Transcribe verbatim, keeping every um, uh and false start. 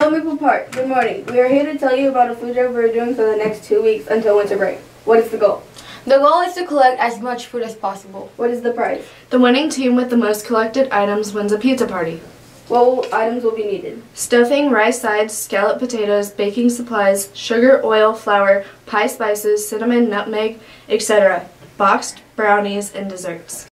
Maple Park, good morning. We are here to tell you about a food drive we're doing for the next two weeks until winter break. What is the goal? The goal is to collect as much food as possible. What is the prize? The winning team with the most collected items wins a pizza party. What will, items will be needed? Stuffing, rice sides, scalloped potatoes, baking supplies, sugar, oil, flour, pie spices, cinnamon, nutmeg, et cetera. Boxed brownies and desserts.